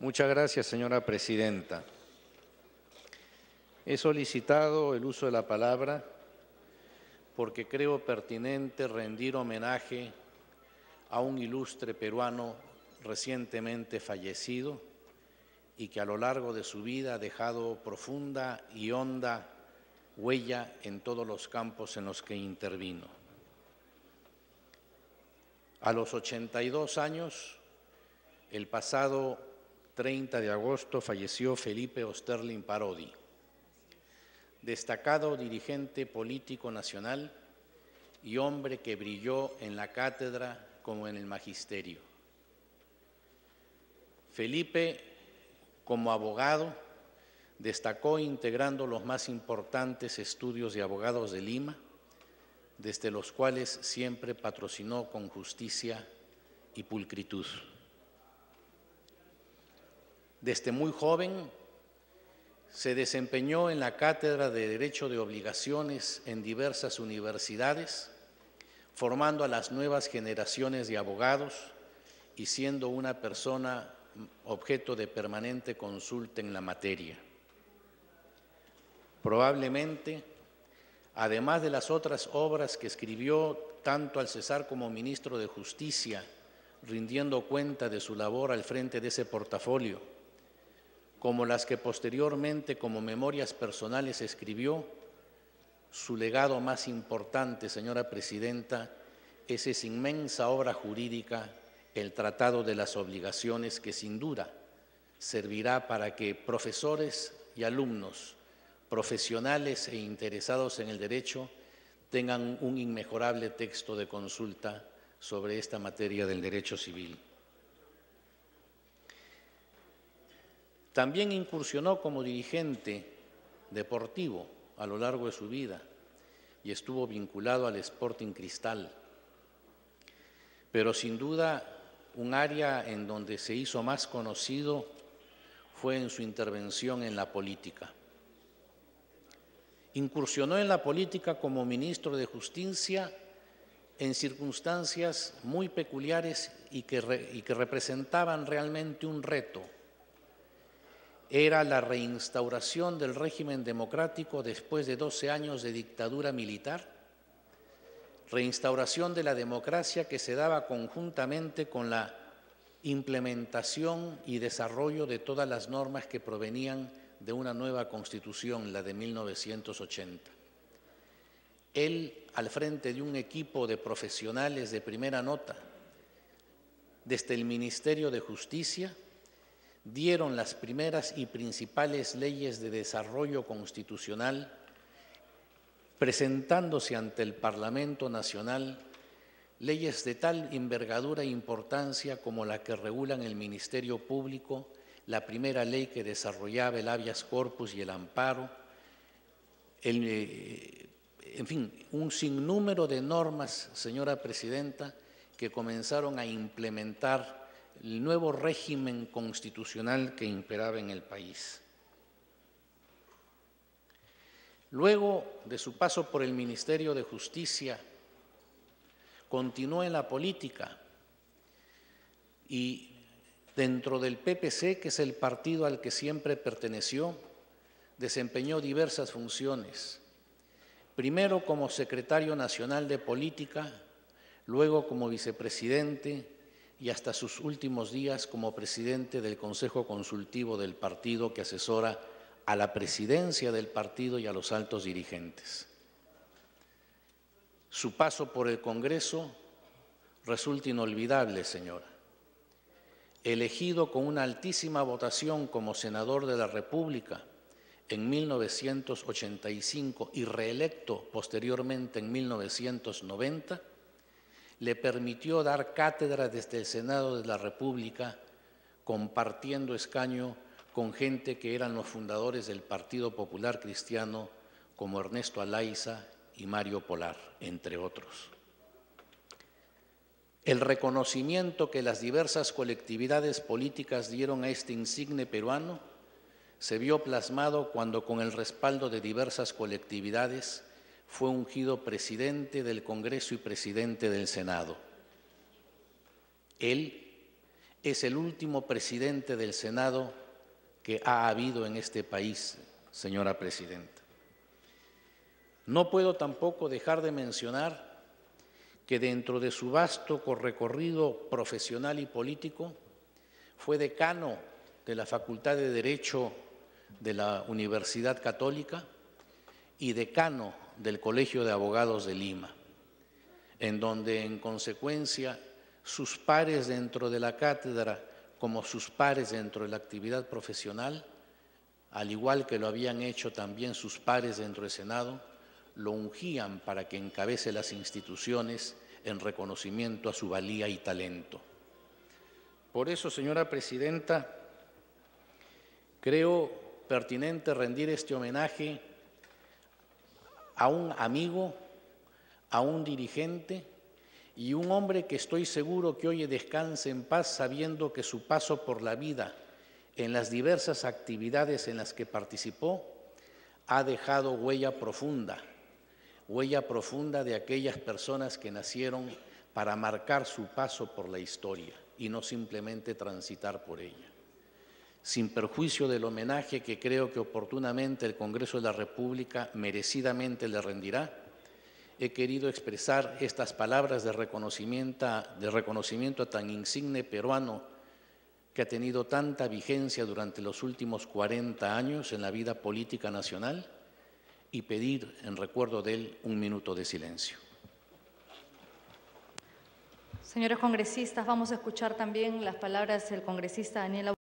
Muchas gracias, señora presidenta. He solicitado el uso de la palabra porque creo pertinente rendir homenaje a un ilustre peruano recientemente fallecido y que a lo largo de su vida ha dejado profunda y honda huella en todos los campos en los que intervino. A los 82 años, el pasado 30 de agosto, falleció Felipe Osterlin Parodi, destacado dirigente político nacional y hombre que brilló en la cátedra como en el magisterio. Felipe, como abogado, destacó integrando los más importantes estudios de abogados de Lima, desde los cuales siempre patrocinó con justicia y pulcritud. Desde muy joven se desempeñó en la cátedra de Derecho de Obligaciones en diversas universidades, formando a las nuevas generaciones de abogados y siendo una persona objeto de permanente consulta en la materia. Probablemente, además de las otras obras que escribió tanto al cesar como ministro de Justicia, rindiendo cuenta de su labor al frente de ese portafolio, como las que posteriormente como memorias personales escribió, su legado más importante, señora presidenta, es esa inmensa obra jurídica, el Tratado de las Obligaciones, que sin duda servirá para que profesores y alumnos, profesionales e interesados en el derecho, tengan un inmejorable texto de consulta sobre esta materia del derecho civil. También incursionó como dirigente deportivo a lo largo de su vida y estuvo vinculado al Sporting Cristal. Pero sin duda, un área en donde se hizo más conocido fue en su intervención en la política. Incursionó en la política como ministro de Justicia en circunstancias muy peculiares y que representaban realmente un reto. Era la reinstauración del régimen democrático después de 12 años de dictadura militar, reinstauración de la democracia que se daba conjuntamente con la implementación y desarrollo de todas las normas que provenían de una nueva Constitución, la de 1980. Él, al frente de un equipo de profesionales de primera nota, desde el Ministerio de Justicia, dieron las primeras y principales leyes de desarrollo constitucional, presentándose ante el Parlamento Nacional leyes de tal envergadura e importancia como la que regulan el Ministerio Público, la primera ley que desarrollaba el habeas corpus y el amparo, en fin, un sinnúmero de normas, señora presidenta, que comenzaron a implementar el nuevo régimen constitucional que imperaba en el país. Luego de su paso por el Ministerio de Justicia, continuó en la política y dentro del PPC, que es el partido al que siempre perteneció, desempeñó diversas funciones. Primero como secretario nacional de política, luego como vicepresidente y hasta sus últimos días como presidente del Consejo Consultivo del partido que asesora a la presidencia del partido y a los altos dirigentes. Su paso por el Congreso resulta inolvidable, señora. Elegido con una altísima votación como senador de la República en 1985 y reelecto posteriormente en 1990, le permitió dar cátedra desde el Senado de la República, compartiendo escaño con gente que eran los fundadores del Partido Popular Cristiano, como Ernesto Alaiza y Mario Polar, entre otros. El reconocimiento que las diversas colectividades políticas dieron a este insigne peruano se vio plasmado cuando, con el respaldo de diversas colectividades, fue ungido presidente del Congreso y presidente del Senado. Él, es el último presidente del Senado que ha habido en este país, señora presidenta. No puedo tampoco dejar de mencionar que dentro de su vasto recorrido profesional y político fue decano de la Facultad de Derecho de la Universidad Católica y decano del Colegio de Abogados de Lima, en donde en consecuencia sus pares dentro de la cátedra como sus pares dentro de la actividad profesional, al igual que lo habían hecho también sus pares dentro del Senado, lo ungían para que encabece las instituciones en reconocimiento a su valía y talento. Por eso, señora presidenta, creo pertinente rendir este homenaje a un amigo, a un dirigente y un hombre que estoy seguro que hoy descanse en paz sabiendo que su paso por la vida en las diversas actividades en las que participó ha dejado huella profunda de aquellas personas que nacieron para marcar su paso por la historia y no simplemente transitar por ella. Sin perjuicio del homenaje que creo que oportunamente el Congreso de la República merecidamente le rendirá, he querido expresar estas palabras de reconocimiento a tan insigne peruano que ha tenido tanta vigencia durante los últimos 40 años en la vida política nacional y pedir en recuerdo de él un minuto de silencio. Señores congresistas, vamos a escuchar también las palabras del congresista Daniel